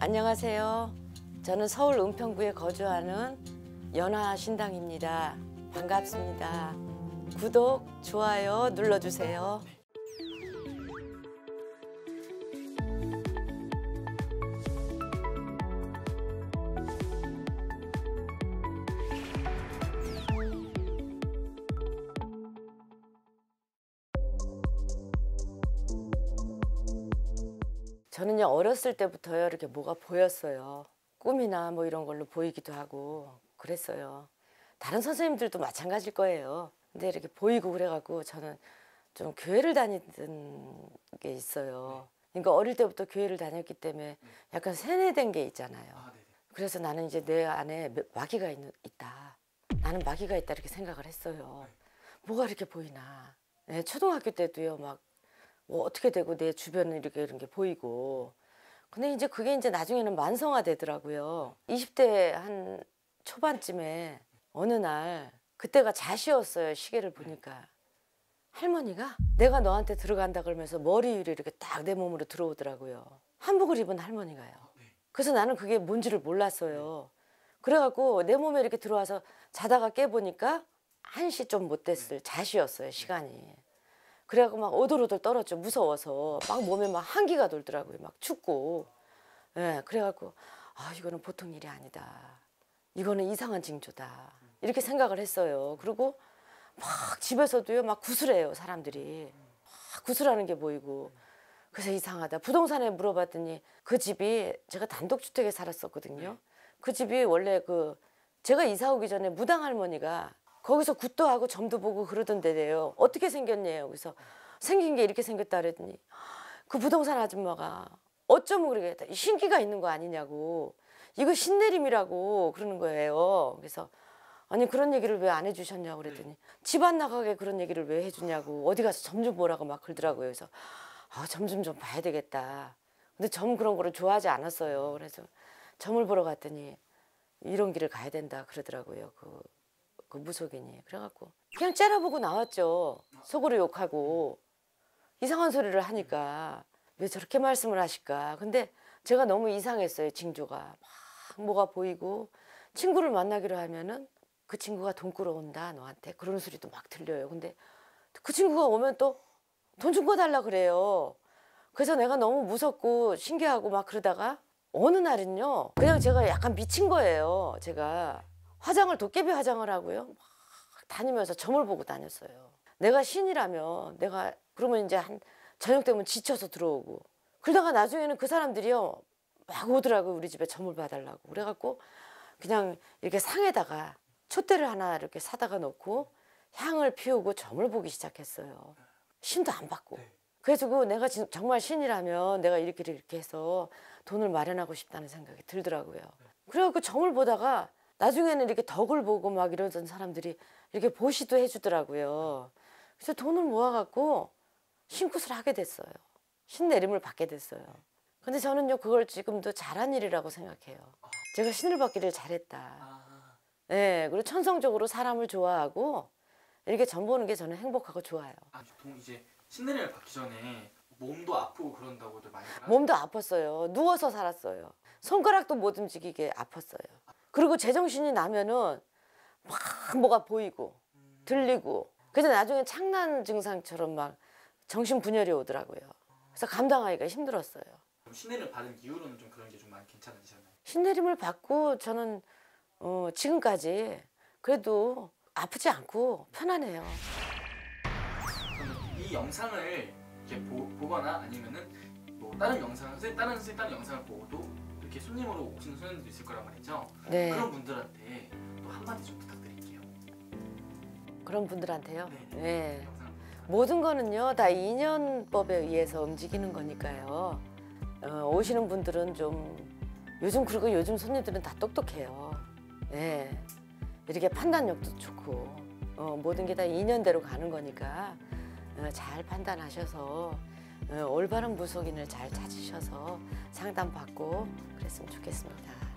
안녕하세요. 저는 서울 은평구에 거주하는 연화 신당입니다. 반갑습니다. 구독, 좋아요 눌러주세요. 저는요 어렸을 때부터요 이렇게 뭐가 보였어요. 꿈이나 뭐 이런 걸로 보이기도 하고 그랬어요. 다른 선생님들도 마찬가지일 거예요. 근데 이렇게 보이고 그래갖고 저는 좀 교회를 다니던 게 있어요. 그러니까 어릴 때부터 교회를 다녔기 때문에 약간 세뇌된 게 있잖아요. 그래서 나는 이제 내 안에 마귀가 있다. 나는 마귀가 있다 이렇게 생각을 했어요. 뭐가 이렇게 보이나. 네, 초등학교 때도요 막 뭐 어떻게 되고 내 주변은 이렇게 이런 게 보이고. 근데 이제 그게 이제 나중에는 만성화 되더라고요. 20대 한 초반쯤에 어느 날 그때가 자시였어요. 시계를 보니까 할머니가 내가 너한테 들어간다 그러면서 머리 위로 이렇게 딱 내 몸으로 들어오더라고요. 한복을 입은 할머니가요. 그래서 나는 그게 뭔지를 몰랐어요. 그래갖고 내 몸에 이렇게 들어와서 자다가 깨보니까 1시 좀 못 됐을 자시였어요. 시간이. 그래갖고 막 오돌오돌 떨었죠. 무서워서 막 몸에 막 한기가 돌더라고요. 막 춥고. 예, 그래갖고 아 이거는 보통 일이 아니다. 이거는 이상한 징조다. 이렇게 생각을 했어요. 그리고 막 집에서도요 막 구슬해요 사람들이. 막 구슬하는 게 보이고. 그래서 이상하다. 부동산에 물어봤더니 그 집이 제가 단독주택에 살았었거든요. 그 집이 원래 제가 이사 오기 전에 무당 할머니가 거기서 굿도 하고 점도 보고 그러던 데래요. 어떻게 생겼냐요. 그래서 생긴 게 이렇게 생겼다 그랬더니 그 부동산 아줌마가 어쩌면 그러겠다. 신기가 있는 거 아니냐고. 이거 신내림이라고 그러는 거예요. 그래서 아니 그런 얘기를 왜 안 해주셨냐고 그랬더니 집 안 나가게 그런 얘기를 왜 해주냐고. 어디 가서 점 좀 보라고 막 그러더라고요. 그래서 점 좀 봐야 되겠다. 근데 점 그런 거를 좋아하지 않았어요. 그래서 점을 보러 갔더니 이런 길을 가야 된다 그러더라고요. 그 무속인이. 그래갖고 그냥 째려보고 나왔죠. 속으로 욕하고 이상한 소리를 하니까 왜 저렇게 말씀을 하실까. 근데 제가 너무 이상했어요. 징조가 막 뭐가 보이고 친구를 만나기로 하면은 그 친구가 돈 끌어온다 너한테 그런 소리도 막 들려요. 근데 그 친구가 오면 또 돈 좀 꺼달라 그래요. 그래서 내가 너무 무섭고 신기하고 막 그러다가 어느 날은요 그냥 제가 약간 미친 거예요. 제가 화장을 도깨비 화장을 하고요 막 다니면서 점을 보고 다녔어요. 내가 신이라면 내가 그러면 이제 한 저녁 되면 지쳐서 들어오고 그러다가 나중에는 그 사람들이요 막 오더라고요. 우리 집에 점을 봐달라고. 그래갖고 그냥 이렇게 상에다가 촛대를 하나 이렇게 사다가 놓고 향을 피우고 점을 보기 시작했어요. 신도 안 받고. 그래가지고 내가 정말 신이라면 내가 이렇게 해서 돈을 마련하고 싶다는 생각이 들더라고요. 그래갖고 점을 보다가 나중에는 이렇게 덕을 보고 막 이러던 사람들이 이렇게 보시도 해주더라고요. 그래서 돈을 모아갖고 신굿을 하게 됐어요. 신내림을 받게 됐어요. 근데 저는요 그걸 지금도 잘한 일이라고 생각해요. 제가 신을 받기를 잘했다. 네, 그리고 천성적으로 사람을 좋아하고 이렇게 점 보는 게 저는 행복하고 좋아요. 보통 이제 신내림을 받기 전에 몸도 아프고 그런다고들 많이 몸도 아팠어요. 누워서 살았어요. 손가락도 못 움직이게 아팠어요. 그리고 제정신이 나면은 막 뭐가 보이고 들리고 그래서 나중에 창난 증상처럼 막 정신분열이 오더라고요. 그래서 감당하기가 힘들었어요. 신내림을 받은 이후로는 좀 그런 게 좀 많이 괜찮아지셨나요? 신내림을 받고 저는 지금까지 그래도 아프지 않고 편안해요. 그러면 이 영상을 이렇게 보거나 아니면은 뭐 다른 영상을 보고도 이렇게 손님으로 오시는 손님들도 있을 거란 말이죠. 네. 그런 분들한테 또 한마디 좀 부탁드릴게요. 그런 분들한테요? 네. 네. 모든 거는요 다 인연법에 의해서 움직이는 거니까요. 오시는 분들은 좀 그리고 요즘 손님들은 다 똑똑해요. 네. 이렇게 판단력도 좋고 모든 게 다 인연대로 가는 거니까 잘 판단하셔서 올바른 무속인을 잘 찾으셔서 상담받고 그랬으면 좋겠습니다.